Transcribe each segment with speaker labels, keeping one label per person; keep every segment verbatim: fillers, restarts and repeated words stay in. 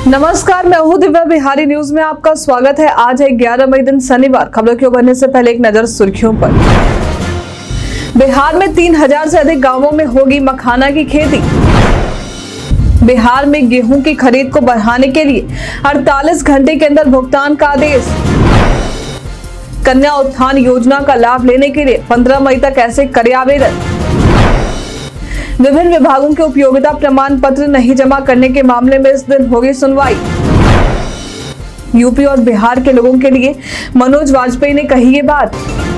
Speaker 1: नमस्कार, मैं हूं दिव्या बिहारी। न्यूज में आपका स्वागत है। आज है ग्यारह मई दिन शनिवार। खबरों की ओर बढ़ने से पहले एक नजर सुर्खियों पर। बिहार में तीन हजार से अधिक गांवों में होगी मखाना की खेती। बिहार में गेहूं की खरीद को बढ़ाने के लिए अड़तालीस घंटे के अंदर भुगतान का आदेश। कन्या उत्थान योजना का लाभ लेने के लिए पंद्रह मई तक ऐसे करें आवेदन। विभिन्न विभागों के उपयोगिता प्रमाण पत्र नहीं जमा करने के मामले में इस दिन होगी सुनवाई। यूपी और बिहार के लोगों के लिए मनोज वाजपेयी ने कही ये बात।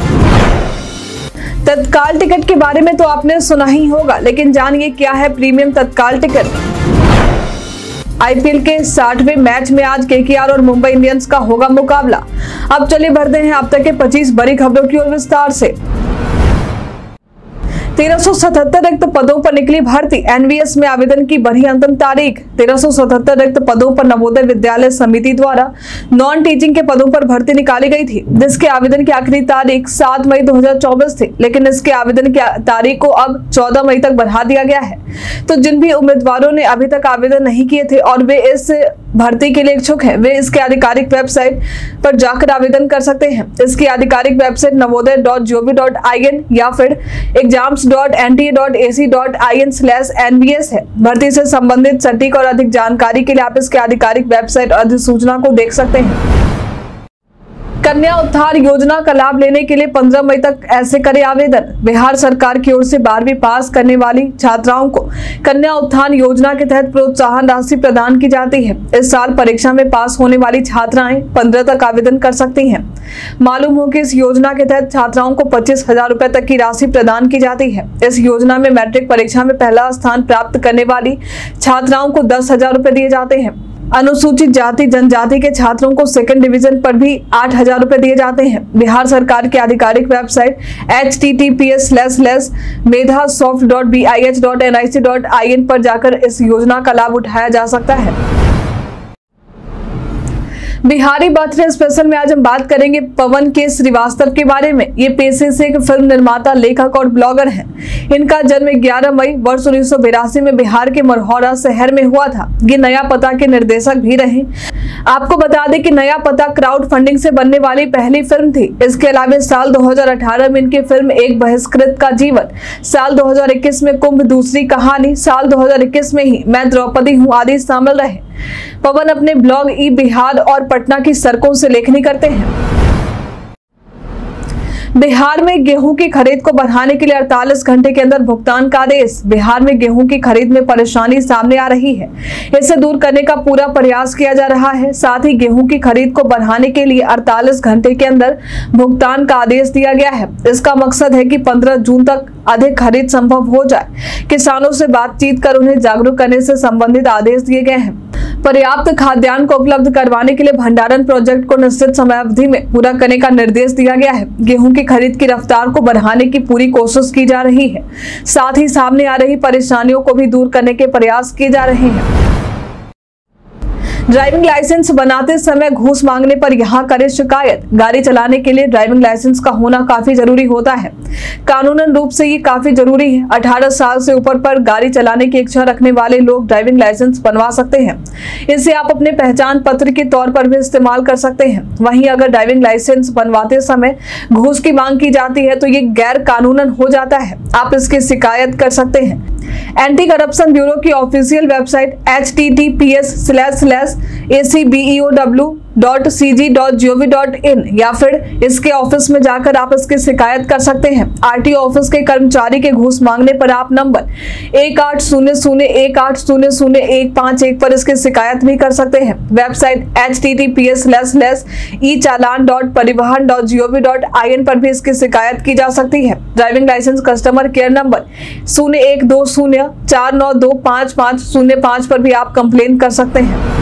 Speaker 1: तत्काल टिकट के बारे में तो आपने सुना ही होगा, लेकिन जानिए क्या है प्रीमियम तत्काल टिकट। आईपीएल के साठवें मैच में आज केकेआर और मुंबई इंडियंस का होगा मुकाबला। अब चलिए बढ़ते हैं अब तक के पच्चीस बड़ी खबरों की ओर विस्तार से। तेरह सौ सतहत्तर रिक्त पदों पर निकली भर्ती। एनवीएस में आवेदन की बढ़ी अंतिम तारीख। तेरह सौ सतहत्तर रिक्त पदों पर नवोदय विद्यालय समिति द्वारा नॉन टीचिंग के पदों पर भर्ती निकाली गई थी, जिसके आवेदन की आखिरी तारीख सात मई दो हज़ार चौबीस थी, लेकिन इसके आवेदन की तारीख को अब चौदह मई तक बढ़ा दिया गया है। तो जिन भी उम्मीदवारों ने अभी तक आवेदन नहीं किए थे और वे इस भर्ती के लिए इच्छुक हैं, वे इसके आधिकारिक वेबसाइट पर जाकर आवेदन कर सकते हैं। इसकी आधिकारिक website Navodaya dot G O V dot I N या फिर exams dot N T A dot A C dot I N slash N V S है। भर्ती से संबंधित सटीक और अधिक जानकारी के लिए आप इसके आधिकारिक वेबसाइट और अधिसूचना को देख सकते हैं। कन्या उत्थान योजना का लाभ लेने के लिए पंद्रह मई तक ऐसे करें आवेदन। बिहार सरकार की ओर से बारहवीं पास करने वाली छात्राओं को कन्या उत्थान योजना के तहत प्रोत्साहन राशि प्रदान की जाती है। इस साल परीक्षा में पास होने वाली छात्राएं पंद्रह तक आवेदन कर सकती हैं। मालूम हो कि इस योजना के तहत छात्राओं को पच्चीस हजार रुपए तक की राशि प्रदान की जाती है। इस योजना में मैट्रिक परीक्षा में पहला स्थान प्राप्त करने वाली छात्राओं को दस हजार रुपए दिए जाते हैं। अनुसूचित जाति जनजाति के छात्रों को सेकंड डिवीजन पर भी आठ हजार रुपए दिए जाते हैं। बिहार सरकार की आधिकारिक website H T T P S slash slash Medha soft dot B I H dot N I C dot I N पर जाकर इस योजना का लाभ उठाया जा सकता है। बिहारी बर्थडे स्पेशल में आज हम बात करेंगे पवन के श्रीवास्तव के बारे में। ये पेशे से एक फिल्म निर्माता, लेखक और ब्लॉगर हैं। इनका जन्म ग्यारह मई वर्ष उन्नीस सौ बिरासी में बिहार के मरहौरा शहर में हुआ था। ये नया पता के निर्देशक भी रहे। आपको बता दें कि नया पता क्राउड फंडिंग से बनने वाली पहली फिल्म थी। इसके अलावा साल दो हज़ार अठारह में इनकी फिल्म एक बहिष्कृत का जीवन, साल दो हज़ार इक्कीस में कुंभ दूसरी कहानी, साल दो हज़ार इक्कीस में ही मैं द्रौपदी हूँ आदि शामिल रहे। पवन अपने ब्लॉग ई बिहार और पटना की सड़कों से लेखनी करते हैं। बिहार में गेहूं की खरीद को बढ़ाने के लिए अड़तालीस घंटे के अंदर भुगतान का आदेश। बिहार में गेहूं की खरीद में परेशानी सामने आ रही है। इसे दूर करने का पूरा प्रयास किया जा रहा है। साथ ही गेहूं की खरीद को बढ़ाने के लिए अड़तालीस घंटे के अंदर भुगतान का आदेश दिया गया है। इसका मकसद है कि पंद्रह जून तक अधिक खरीद संभव हो जाए। किसानों से बातचीत कर उन्हें जागरूक करने से संबंधित आदेश दिए गए हैं। पर्याप्त खाद्यान्न को उपलब्ध करवाने के लिए भंडारण प्रोजेक्ट को निश्चित समयावधि में पूरा करने का निर्देश दिया गया है। गेहूं की खरीद की रफ्तार को बढ़ाने की पूरी कोशिश की जा रही है। साथ ही सामने आ रही परेशानियों को भी दूर करने के प्रयास किए जा रहे हैं। ड्राइविंग लाइसेंस बनाते समय घूस मांगने पर यहां करें शिकायत। गाड़ी चलाने के लिए ड्राइविंग लाइसेंस का होना काफी जरूरी होता है। कानूनन रूप से ये काफी जरूरी है। अठारह साल से ऊपर पर गाड़ी चलाने की इच्छा रखने वाले लोग ड्राइविंग लाइसेंस बनवा सकते हैं। इसे आप अपने पहचान पत्र के तौर पर भी इस्तेमाल कर सकते हैं। वहीं अगर ड्राइविंग लाइसेंस बनवाते समय घूस की मांग की जाती है तो ये गैर कानूनन हो जाता है। आप इसकी शिकायत कर सकते हैं। एंटी करप्शन ब्यूरो की official website H T T P S slash slash A C B E O W dot C G dot G O V dot in या फिर इसके ऑफिस में जाकर आप इसकी शिकायत कर सकते हैं। आरटीओ ऑफिस के कर्मचारी के घूस मांगने पर आप नंबर एक आठ शून्य शून्य एक आठ शून्य शून्य एक पाँच एक पर इसकी शिकायत भी कर सकते हैं। Website H T T P S slash slash E challan dot Parivahan dot G O V dot I N पर भी इसकी शिकायत की जा सकती है। Driving licence customer care number शून्य एक दो शून्य चार नौ दो पाँच पाँच शून्य पाँच पर भी आप कंप्लेन कर सकते हैं।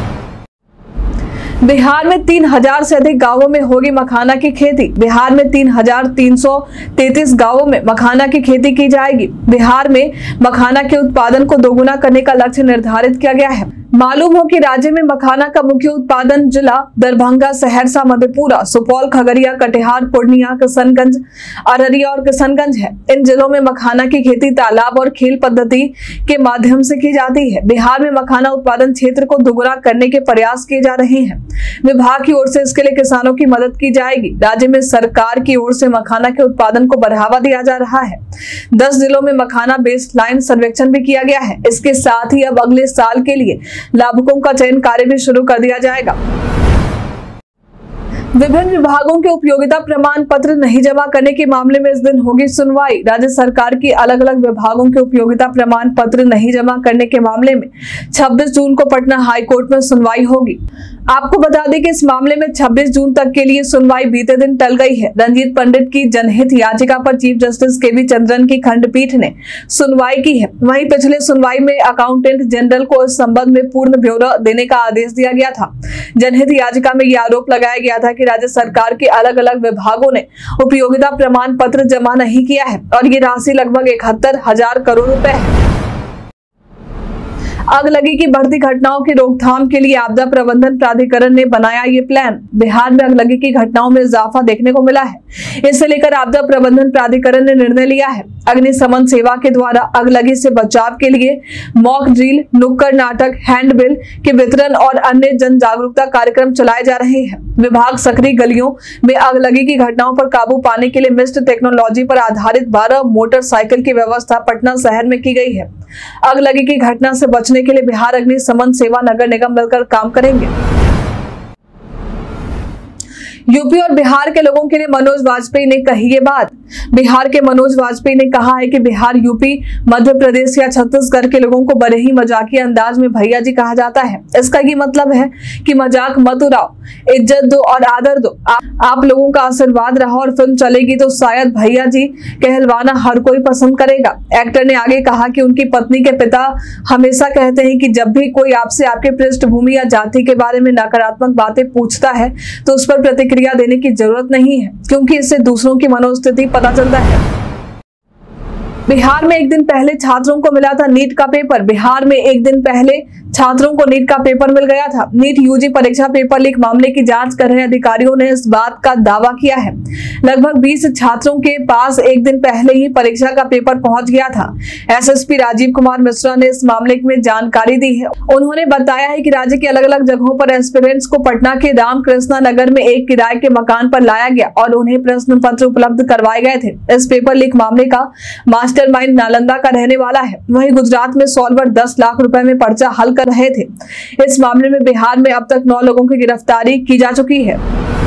Speaker 1: बिहार में तीन हजार से अधिक गांवों में होगी मखाना की खेती। बिहार में तीन हजार तीन सौ तैतीस गांवों में मखाना की खेती की जाएगी। बिहार में मखाना के उत्पादन को दोगुना करने का लक्ष्य निर्धारित किया गया है। मालूम हो कि राज्य में मखाना का मुख्य उत्पादन जिला दरभंगा, सहरसा, मधेपुरा, सुपौल, खगड़िया, कटिहार, पूर्णिया, किशनगंज, अररिया और किशनगंज है। इन जिलों में मखाना की खेती तालाब और खेल पद्धति के माध्यम से की जाती है। बिहार में मखाना उत्पादन क्षेत्र को दोगुना करने के प्रयास किए जा रहे हैं। विभाग की ओर से इसके लिए किसानों की मदद की जाएगी। राज्य में सरकार की ओर से मखाना के उत्पादन को बढ़ावा दिया जा रहा है। दस जिलों में मखाना बेस लाइन सर्वेक्षण भी किया गया है। इसके साथ ही अब अगले साल के लिए लाभुकों का चयन कार्य भी शुरू कर दिया जाएगा। विभिन्न विभागों के उपयोगिता प्रमाण पत्र नहीं जमा करने के मामले में इस दिन होगी सुनवाई। राज्य सरकार की अलग अलग विभागों के उपयोगिता प्रमाण पत्र नहीं जमा करने के मामले में छब्बीस जून को पटना हाईकोर्ट में सुनवाई होगी। आपको बता दें कि इस मामले में छब्बीस जून तक के लिए सुनवाई बीते दिन टल गई है। रंजीत पंडित की जनहित याचिका पर चीफ जस्टिस के वी चंद्रन की खंडपीठ ने सुनवाई की है। वहीं पिछले सुनवाई में अकाउंटेंट जनरल को इस संबंध में पूर्ण ब्यौरा देने का आदेश दिया गया था। जनहित याचिका में यह आरोप लगाया गया था कि राज्य सरकार के अलग अलग विभागों ने उपयोगिता प्रमाण पत्र जमा नहीं किया है और ये राशि लगभग इकहत्तर हजार करोड़ रुपए है। अगलगी की बढ़ती घटनाओं की रोकथाम के लिए आपदा प्रबंधन प्राधिकरण ने बनाया ये प्लान। बिहार में अगलगी की घटनाओं में इजाफा देखने को मिला है। इसे लेकर आपदा प्रबंधन प्राधिकरण ने निर्णय लिया है। अग्निशमन सेवा के द्वारा अगलगी से बचाव के लिए मॉक ड्रिल, नुक्कड़ नाटक, हैंडबिल के वितरण और अन्य जन जागरूकता कार्यक्रम चलाए जा रहे हैं। विभाग सक्रिय गलियों में अगलगी की घटनाओं पर काबू पाने के लिए मिस्ट टेक्नोलॉजी पर आधारित बारह मोटरसाइकिल की व्यवस्था पटना शहर में की गई है। अगलगी की घटना से बचने के लिए बिहार अग्निशमन सेवा नगर निगम मिलकर काम करेंगे। यूपी और बिहार के लोगों के लिए मनोज वाजपेयी ने कही ये बात। बिहार के मनोज वाजपेयी ने कहा है कि बिहार, यूपी, मध्य प्रदेश या छत्तीसगढ़ के लोगों को बड़े ही मजाकिया अंदाज में भैया जी कहा जाता है। इसका ये मतलब है कि मजाक मत उड़ाओ, इज्जत दो और आदर दो। आ, आप लोगों का आशीर्वाद रहा और फिल्म चलेगी तो शायद भैया जी कहलवाना हर कोई पसंद करेगा। एक्टर ने आगे कहा कि उनकी पत्नी के पिता हमेशा कहते हैं कि जब भी कोई आपसे आपके पृष्ठभूमि या जाति के बारे में नकारात्मक बातें पूछता है तो उस पर प्रतिक्रिया देने की जरूरत नहीं है, क्योंकि इससे दूसरों की मनोस्थिति पता चलता है। बिहार में एक दिन पहले छात्रों को मिला था नीट का पेपर। बिहार में एक दिन पहले छात्रों को नीट का पेपर मिल गया था। नीट यूजी परीक्षा पेपर लीक मामले की जांच कर रहे अधिकारियों ने इस बात का दावा किया है। लगभग बीस छात्रों के पास एक दिन पहले ही परीक्षा का पेपर पहुंच गया था। एसएसपी राजीव कुमार मिश्रा ने इस मामले में जानकारी दी है। उन्होंने बताया है कि राज्य के अलग अलग जगहों पर एस्पिरेंट्स को पटना के रामकृष्णा नगर में एक किराए के मकान पर लाया गया और उन्हें प्रश्न पत्र उपलब्ध करवाए गए थे। इस पेपर लीक मामले का मास्टरमाइंड नालंदा का रहने वाला है। वहीं गुजरात में सॉल्वर दस लाख रुपए में पर्चा हल कर रहे थे। इस मामले में बिहार में अब तक नौ लोगों की गिरफ्तारी की जा चुकी है।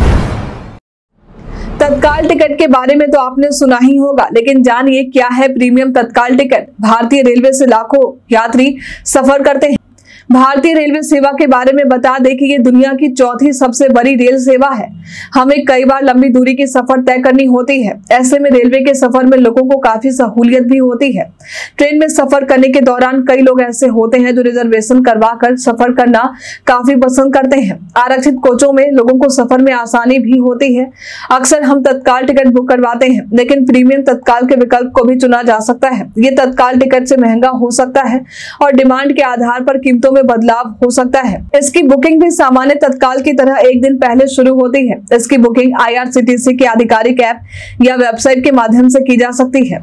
Speaker 1: तत्काल टिकट के बारे में तो आपने सुना ही होगा, लेकिन जानिए क्या है प्रीमियम तत्काल टिकट। भारतीय रेलवे से लाखों यात्री सफर करते हैं। भारतीय रेलवे सेवा के बारे में बता दें कि ये दुनिया की चौथी सबसे बड़ी रेल सेवा है। हमें कई बार लंबी दूरी की सफर तय करनी होती है। ऐसे में रेलवे के सफर में लोगों को काफी सहूलियत भी होती है। ट्रेन में सफर करने के दौरान कई लोग ऐसे होते हैं जो रिजर्वेशन करवा कर सफर करना काफी पसंद करते हैं। आरक्षित कोचों में लोगों को सफर में आसानी भी होती है। अक्सर हम तत्काल टिकट बुक करवाते हैं, लेकिन प्रीमियम तत्काल के विकल्प को भी चुना जा सकता है। ये तत्काल टिकट से महंगा हो सकता है और डिमांड के आधार पर कीमतों में बदलाव हो सकता है। इसकी बुकिंग भी सामान्य तत्काल की तरह एक दिन पहले शुरू होती है। इसकी बुकिंग आईआरसीटीसी के आधिकारिक ऐप या वेबसाइट के माध्यम से की जा सकती है।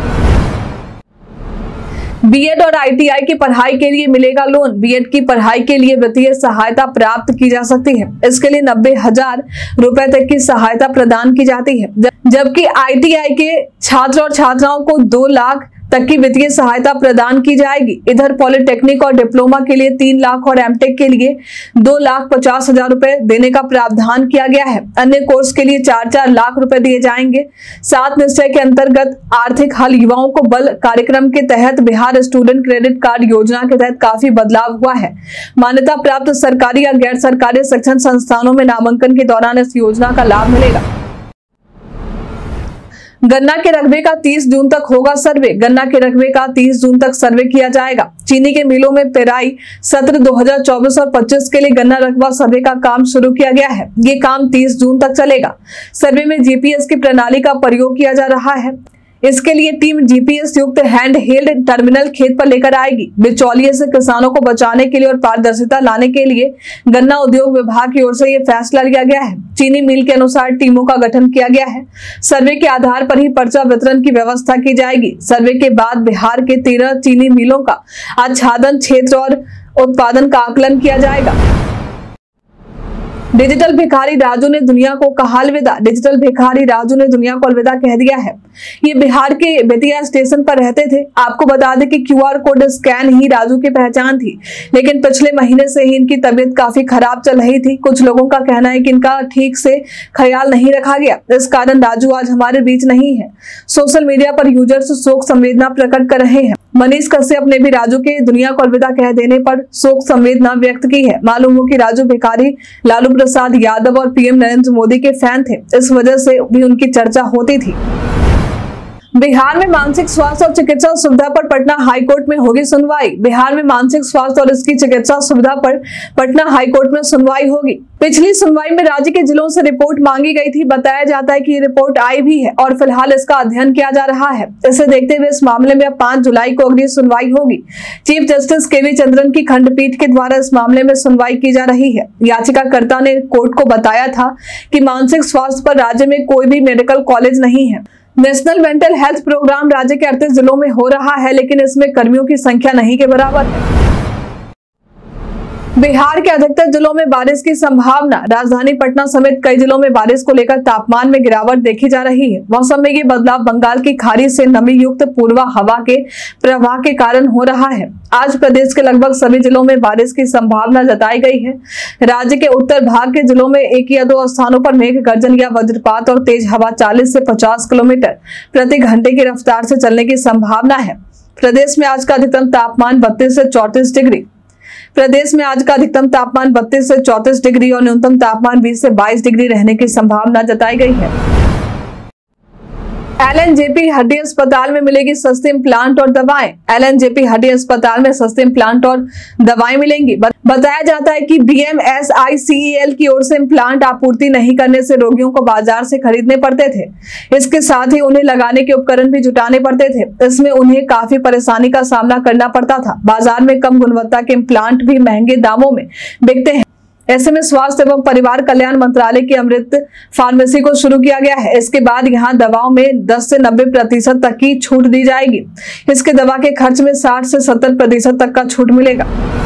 Speaker 1: बीएड और आईटीआई की पढ़ाई के लिए मिलेगा लोन। बीएड की पढ़ाई के लिए वित्तीय सहायता प्राप्त की जा सकती है। इसके लिए नब्बे हजार रुपए तक की सहायता प्रदान की जाती है, जबकि आईटीआई के छात्र और छात्राओं को दो लाख तक की वित्तीय सहायता प्रदान की जाएगी। इधर पॉलिटेक्निक और डिप्लोमा के लिए तीन लाख और एमटेक के लिए दो लाख पचास हजार रुपए देने का प्रावधान किया गया है। अन्य कोर्स के लिए चार चार लाख रुपए दिए जाएंगे। सात निश्चय के अंतर्गत आर्थिक हल युवाओं को बल कार्यक्रम के तहत बिहार स्टूडेंट क्रेडिट कार्ड योजना के तहत काफी बदलाव हुआ है। मान्यता प्राप्त सरकारी या गैर सरकारी शिक्षण संस्थानों में नामांकन के दौरान इस योजना का लाभ मिलेगा। गन्ना के रकबे का तीस जून तक होगा सर्वे। गन्ना के रकबे का तीस जून तक सर्वे किया जाएगा। चीनी के मिलों में पेराई सत्र दो हज़ार चौबीस और पच्चीस के लिए गन्ना रकबा सर्वे का काम शुरू किया गया है। ये काम तीस जून तक चलेगा। सर्वे में जीपीएस की प्रणाली का प्रयोग किया जा रहा है। इसके लिए टीम जीपीएस युक्त हैंड हेल्ड टर्मिनल खेत पर लेकर आएगी। बिचौलिए से किसानों को बचाने के लिए और पारदर्शिता लाने के लिए गन्ना उद्योग विभाग की ओर से यह फैसला लिया गया है। चीनी मिल के अनुसार टीमों का गठन किया गया है। सर्वे के आधार पर ही पर्चा वितरण की व्यवस्था की जाएगी। सर्वे के बाद बिहार के तेरह चीनी मिलों का आच्छादन क्षेत्र और उत्पादन का आकलन किया जाएगा। डिजिटल भिखारी राजू ने दुनिया को कहा अलविदा। डिजिटल भिखारी राजू ने दुनिया को अलविदा कह दिया है। ये बिहार के बेतिया स्टेशन पर रहते थे। आपको बता दें कि क्यूआर कोड स्कैन ही राजू की पहचान थी, लेकिन पिछले महीने से ही इनकी तबीयत काफी खराब चल रही थी। कुछ लोगों का कहना है कि इनका ठीक से ख्याल नहीं रखा गया, इस कारण राजू आज हमारे बीच नहीं है। सोशल मीडिया पर यूजर्स शोक संवेदना प्रकट कर रहे हैं। मनीष कश्यप ने भी राजू के दुनिया को अलविदा कह देने पर शोक संवेदना व्यक्त की है। मालूम हो कि राजू भिखारी लालू प्रसाद यादव और पीएम नरेंद्र मोदी के फैन थे, इस वजह से भी उनकी चर्चा होती थी। बिहार में मानसिक स्वास्थ्य और चिकित्सा सुविधा पर पटना हाईकोर्ट में होगी सुनवाई। बिहार में मानसिक स्वास्थ्य और इसकी चिकित्सा सुविधा पर पटना हाईकोर्ट में सुनवाई होगी। पिछली सुनवाई में राज्य के जिलों से रिपोर्ट मांगी गई थी। बताया जाता है कि ये रिपोर्ट आई भी है और फिलहाल इसका अध्ययन किया जा रहा है। इसे देखते हुए इस मामले में अब पांच जुलाई को अगली सुनवाई होगी। चीफ जस्टिस के वी चंद्रन की खंडपीठ के द्वारा इस मामले में सुनवाई की जा रही है। याचिकाकर्ता ने कोर्ट को बताया था कि मानसिक स्वास्थ्य पर राज्य में कोई भी मेडिकल कॉलेज नहीं है। नेशनल मेंटल हेल्थ प्रोग्राम राज्य के अड़तीस जिलों में हो रहा है, लेकिन इसमें कर्मियों की संख्या नहीं के बराबर है। बिहार के अधिकतर जिलों में बारिश की संभावना। राजधानी पटना समेत कई जिलों में बारिश को लेकर तापमान में गिरावट देखी जा रही है। मौसम में ये बदलाव बंगाल की खाड़ी से नमी युक्त पूर्वा हवा के प्रवाह के कारण हो रहा है। आज प्रदेश के लगभग सभी जिलों में बारिश की संभावना जताई गई है। राज्य के उत्तर भाग के जिलों में एक या दो स्थानों पर मेघ गर्जन या वज्रपात और तेज हवा चालीस से पचास किलोमीटर प्रति घंटे की रफ्तार से चलने की संभावना है। प्रदेश में आज का अधिकतम तापमान बत्तीस से चौंतीस डिग्री प्रदेश में आज का अधिकतम तापमान बत्तीस से चौंतीस डिग्री और न्यूनतम तापमान बीस से बाईस डिग्री रहने की संभावना जताई गई है। एलएनजेपी हड्डी अस्पताल में मिलेगी सस्ते इम्प्लांट और दवाएं। एलएनजेपी हड्डी अस्पताल में सस्ते इम्प्लांट और दवाएं मिलेंगी। बताया जाता है कि बीएमएसआईसीईएल की ओर से इम्प्लांट आपूर्ति नहीं करने से रोगियों को बाजार से खरीदने पड़ते थे। इसके साथ ही उन्हें लगाने के उपकरण भी जुटाने पड़ते थे। इसमें उन्हें काफी परेशानी का सामना करना पड़ता था। बाजार में कम गुणवत्ता के इम्प्लांट भी महंगे दामों में बिकते हैं। ऐसे में स्वास्थ्य एवं परिवार कल्याण मंत्रालय की अमृत फार्मेसी को शुरू किया गया है। इसके बाद यहां दवाओं में दस से नब्बे प्रतिशत तक की छूट दी जाएगी। इसके दवा के खर्च में साठ से सत्तर प्रतिशत तक का छूट मिलेगा।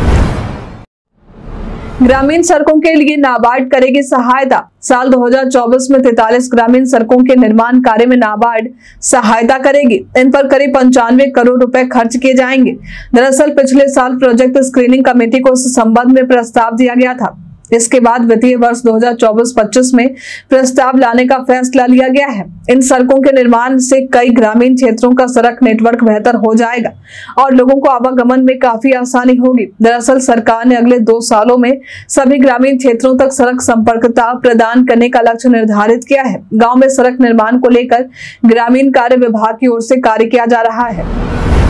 Speaker 1: ग्रामीण सड़कों के लिए नाबार्ड करेगी सहायता। साल दो हज़ार चौबीस में तैंतालीस ग्रामीण सड़कों के निर्माण कार्य में नाबार्ड सहायता करेगी। इन पर करीब पंचानवे करोड़ रुपए खर्च किए जाएंगे। दरअसल पिछले साल प्रोजेक्ट स्क्रीनिंग कमेटी को इस संबंध में प्रस्ताव दिया गया था। इसके बाद वित्तीय वर्ष दो हज़ार चौबीस पच्चीस में प्रस्ताव लाने का फैसला लिया गया है। इन सड़कों के निर्माण से कई ग्रामीण क्षेत्रों का सड़क नेटवर्क बेहतर हो जाएगा और लोगों को आवागमन में काफी आसानी होगी। दरअसल सरकार ने अगले दो सालों में सभी ग्रामीण क्षेत्रों तक सड़क संपर्कता प्रदान करने का लक्ष्य निर्धारित किया है। गाँव में सड़क निर्माण को लेकर ग्रामीण कार्य विभाग की ओर से कार्य किया जा रहा है।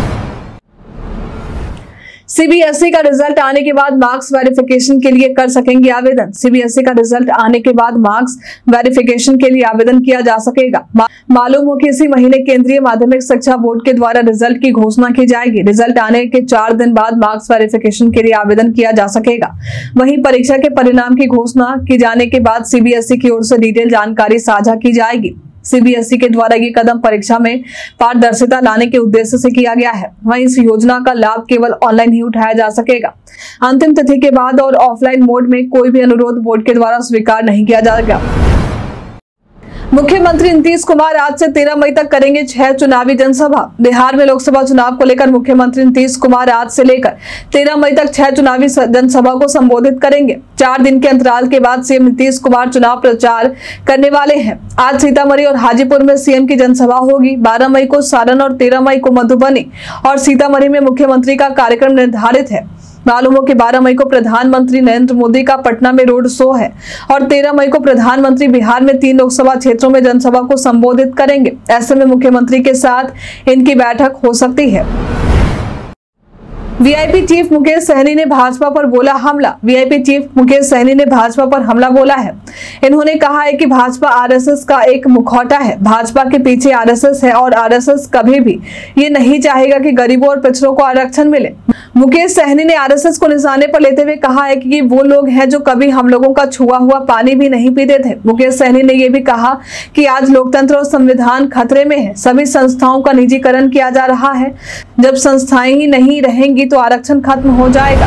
Speaker 1: सीबीएसई का रिजल्ट आने के बाद मार्क्स वेरिफिकेशन के लिए कर सकेंगे आवेदन। सीबीएसई का रिजल्ट आने के बाद मार्क्स वेरिफिकेशन के लिए आवेदन किया जा सकेगा। मा, मालूम हो कि इसी महीने केंद्रीय माध्यमिक शिक्षा बोर्ड के द्वारा रिजल्ट की घोषणा की जाएगी। रिजल्ट आने के चार दिन बाद मार्क्स वेरिफिकेशन के लिए आवेदन किया जा सकेगा। वहीं परीक्षा के परिणाम की घोषणा की जाने के बाद सीबीएसई की ओर से डिटेल जानकारी साझा की जाएगी। सीबीएसई के द्वारा ये कदम परीक्षा में पारदर्शिता लाने के उद्देश्य से किया गया है। वहीं इस योजना का लाभ केवल ऑनलाइन ही उठाया जा सकेगा। अंतिम तिथि के बाद और ऑफलाइन मोड में कोई भी अनुरोध बोर्ड के द्वारा स्वीकार नहीं किया जाएगा। मुख्यमंत्री नीतीश कुमार आज से तेरह मई तक करेंगे छह चुनावी जनसभा। बिहार में लोकसभा चुनाव को लेकर मुख्यमंत्री नीतीश कुमार आज से लेकर तेरह मई तक छह चुनावी जनसभा को संबोधित करेंगे। चार दिन के अंतराल के बाद सीएम नीतीश कुमार चुनाव प्रचार करने वाले हैं। आज सीतामढ़ी और हाजीपुर में सीएम की जनसभा होगी। बारह मई को सारण और तेरह मई को मधुबनी और सीतामढ़ी में मुख्यमंत्री का कार्यक्रम निर्धारित है। मालूम हो कि बारह मई को प्रधानमंत्री नरेंद्र मोदी का पटना में रोड शो है और तेरह मई को प्रधानमंत्री बिहार में तीन लोकसभा क्षेत्रों में जनसभा को संबोधित करेंगे। ऐसे में मुख्यमंत्री के साथ इनकी बैठक हो सकती है। वीआईपी चीफ मुकेश सहनी ने भाजपा पर बोला हमला। वीआईपी चीफ मुकेश सहनी ने भाजपा पर हमला बोला है। इन्होंने कहा है कि भाजपा आरएसएस का एक मुखौटा है। भाजपा के पीछे आरएसएस है और आरएसएस कभी भी ये नहीं चाहेगा कि गरीबों और पिछड़ों को आरक्षण मिले। मुकेश सहनी ने आरएसएस को निशाने पर लेते हुए कहा है कि वो लोग हैं जो कभी हम लोगों का छुआ हुआ पानी भी नहीं पीते थे। मुकेश सहनी ने यह भी कहा कि आज लोकतंत्र और संविधान खतरे में है। सभी संस्थाओं का निजीकरण किया जा रहा है। जब संस्थाएं ही नहीं रहेंगी तो आरक्षण खत्म हो जाएगा।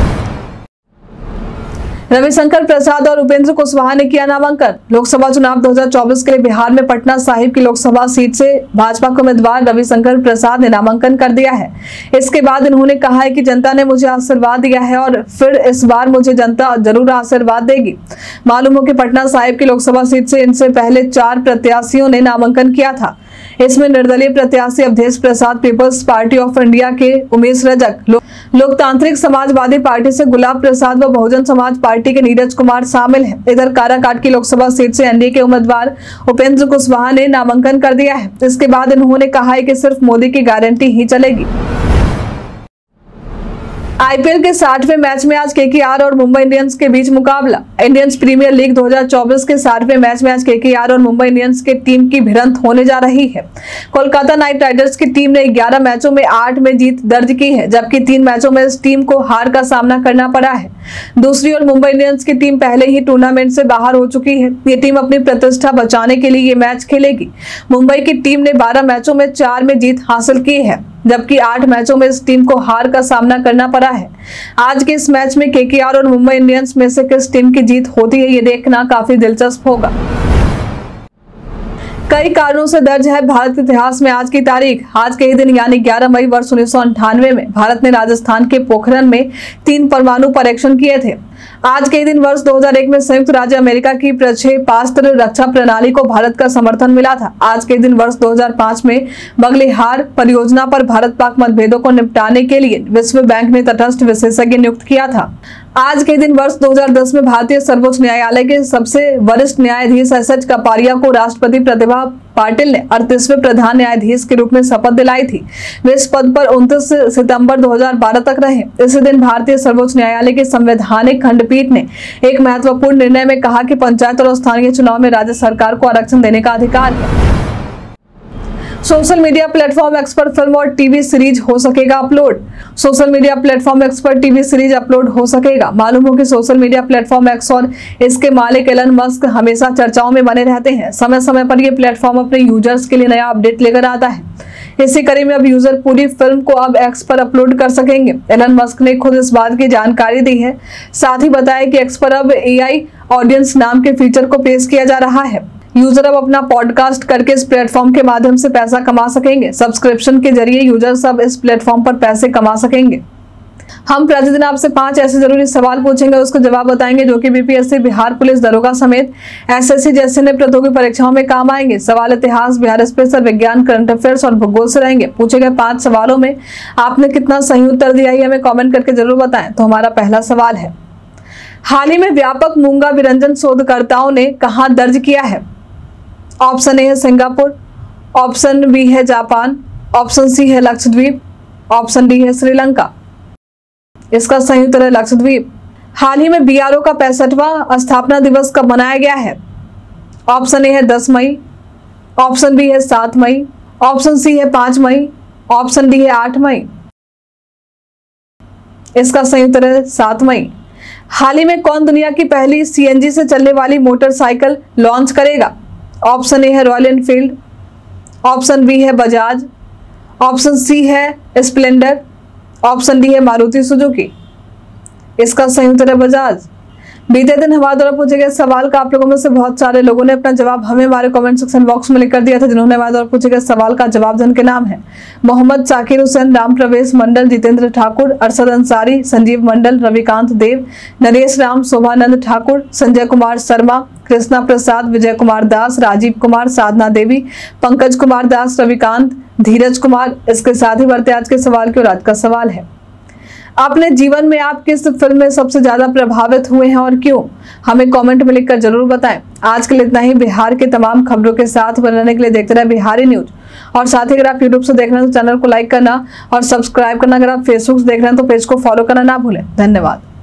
Speaker 1: रविशंकर प्रसाद और उपेंद्र कुशवाहा ने किया नामांकन। लोकसभा चुनाव दो हज़ार चौबीस के लिए बिहार में पटना साहिब की लोकसभा सीट से भाजपा के उम्मीदवार रविशंकर प्रसाद ने नामांकन कर दिया है। इसके बाद इन्होंने कहा है कि जनता ने मुझे आशीर्वाद दिया है और फिर इस बार मुझे जनता जरूर आशीर्वाद देगी। मालूम हो कि पटना साहिब की लोकसभा सीट से इनसे पहले चार प्रत्याशियों ने नामांकन किया था। इसमें निर्दलीय प्रत्याशी Awadhesh Prasad, people's party of India के उमेश रजक, लो, लोकतांत्रिक समाजवादी पार्टी से गुलाब प्रसाद व बहुजन समाज पार्टी के नीरज कुमार शामिल हैं। इधर काराकाट की लोकसभा सीट से एनडीए के उम्मीदवार उपेंद्र कुशवाहा ने नामांकन कर दिया है। इसके बाद इन्होंने कहा है कि सिर्फ मोदी की गारंटी ही चलेगी। आईपीएल के साठवें मैच में आज केकेआर और मुंबई इंडियंस के बीच मुकाबला। इंडियंस प्रीमियर लीग दो हज़ार चौबीस के साठवें मैच में आज केकेआर और मुंबई इंडियंस के टीम की भिड़ंत होने जा रही है। कोलकाता नाइट राइडर्स की टीम ने ग्यारह मैचों में आठ में जीत दर्ज की है, जबकि तीन मैचों में इस टीम को हार का सामना करना पड़ा है। दूसरी ओर मुंबई इंडियंस की टीम पहले ही टूर्नामेंट से बाहर हो चुकी है। ये टीम अपनी प्रतिष्ठा बचाने के लिए ये मैच खेलेगी। मुंबई की टीम ने बारह मैचों में चार में जीत हासिल की है, जबकि आठ मैचों में इस टीम को हार का सामना करना पड़ा है। आज के इस मैच में केकेआर और मुंबई इंडियंस में से किस टीम की जीत होती है, ये देखना काफी दिलचस्प होगा। कई कारणों से दर्ज है भारत के इतिहास में आज की तारीख। आज के ही दिन यानी ग्यारह मई वर्ष उन्नीस सौ अंठानवे में भारत ने राजस्थान के पोखरण में तीन परमाणु परीक्षण किए थे। आज के ही दिन वर्ष दो हज़ार एक में संयुक्त राज्य अमेरिका की प्रक्षेपास्त्र रक्षा प्रणाली को भारत का समर्थन मिला था। आज के दिन वर्ष दो हज़ार पाँच में बगलिहार परियोजना पर भारत पाक मतभेदों को निपटाने के लिए विश्व बैंक ने तटस्थ विशेषज्ञ नियुक्त किया था। आज के दिन वर्ष दो हज़ार दस में भारतीय सर्वोच्च न्यायालय के सबसे वरिष्ठ न्यायाधीश एस एच कपारिया को राष्ट्रपति प्रतिभा पाटिल ने अड़तीसवें प्रधान न्यायाधीश के रूप में शपथ दिलाई थी। वे इस पद पर उनतीस सितंबर दो हज़ार बारह तक रहे। इसी दिन भारतीय सर्वोच्च न्यायालय की संवैधानिक खंडपीठ ने एक महत्वपूर्ण निर्णय में कहा कि पंचायत और स्थानीय चुनाव में राज्य सरकार को आरक्षण देने का अधिकार है। सोशल मीडिया प्लेटफॉर्म एक्स पर फिल्म और टीवी सीरीज हो सकेगा upload. Social media platform X पर टीवी सीरीज अपलोड हो सकेगा। मालूम हो कि सोशल मीडिया प्लेटफॉर्म एक्स और इसके मालिक एलन मस्क हमेशा चर्चाओं में बने रहते हैं। समय समय पर यह प्लेटफॉर्म अपने यूजर्स के लिए नया अपडेट लेकर आता है। इसी कड़ी में अब यूजर पूरी फिल्म को अब एक्स पर अपलोड कर सकेंगे। एलन मस्क ने खुद इस बात की जानकारी दी है। साथ ही बताया कि एक्स पर अब एआई ऑडियंस नाम के फीचर को पेश किया जा रहा है। यूजर अब अपना पॉडकास्ट करके इस प्लेटफॉर्म के माध्यम से पैसा कमा सकेंगे। सब्सक्रिप्शन के जरिए यूजर्स अब इस प्लेटफॉर्म पर पैसे कमा सकेंगे। हम प्रतिदिन आपसे पांच ऐसे जरूरी सवाल पूछेंगे, उसको जवाब बताएंगे जो कि बीपीएससी, बिहार पुलिस दरोगा समेत एसएससी जैसे नए प्रतियोगी परीक्षाओं में काम आएंगे। सवाल इतिहास, बिहार स्पेशल, विज्ञान, करंट अफेयर्स और भूगोल से रहेंगे। पूछे गए पांच सवालों में आपने कितना सही उत्तर दिया है हमें कॉमेंट करके जरूर बताएं। तो हमारा पहला सवाल है, हाल ही में व्यापक मूंगा विरंजन शोधकर्ताओं ने कहाँ दर्ज किया है? ऑप्शन ए है सिंगापुर, ऑप्शन बी है जापान, ऑप्शन सी है लक्षद्वीप, ऑप्शन डी है श्रीलंका। इसका सही उत्तर है लक्षद्वीप। हाल ही में बीआरओ का पैंसठवां स्थापना दिवस कब मनाया गया है? ऑप्शन ए है दस मई, ऑप्शन बी है सात मई, ऑप्शन सी है पांच मई, ऑप्शन डी है आठ मई। इसका सही उत्तर है सात मई। हाल ही में कौन दुनिया की पहली सीएनजी से चलने वाली मोटरसाइकिल लॉन्च करेगा? ऑप्शन ए है रॉयल एनफील्ड, ऑप्शन बी है बजाज, ऑप्शन सी है स्प्लेंडर, ऑप्शन डी है मारुति सुजुकी। इसका सही उत्तर है बजाज। बीते दिन हमारे द्वारा पूछे गए सवाल का आप लोगों में से बहुत सारे लोगों ने अपना जवाब हमें हमारे कमेंट सेक्शन बॉक्स में लिखकर दिया था। जिन्होंने हमारे द्वारा पूछे गए सवाल का जवाब जिनके नाम है मोहम्मद साकिर हुसैन, राम प्रवेश मंडल, जितेंद्र ठाकुर, अरशद अंसारी, संजीव मंडल, रविकांत देव, नरेश राम, शोभानंद ठाकुर, संजय कुमार शर्मा, कृष्णा प्रसाद, विजय कुमार दास, राजीव कुमार, साधना देवी, पंकज कुमार दास, रविकांत, धीरज कुमार। इसके साथ ही बढ़ते आज के सवाल की ओर। आज का सवाल है, अपने जीवन में आप किस फिल्म में सबसे ज्यादा प्रभावित हुए हैं और क्यों? हमें कमेंट में लिखकर जरूर बताएं। आज के लिए इतना ही। बिहार के तमाम खबरों के साथ बनने के लिए देखते रहे बिहारी न्यूज। और साथ ही अगर आप यूट्यूब से देख रहे हैं तो चैनल को लाइक करना और सब्सक्राइब करना, अगर आप फेसबुक से देख रहे हैं तो पेज को फॉलो करना ना भूलें। धन्यवाद।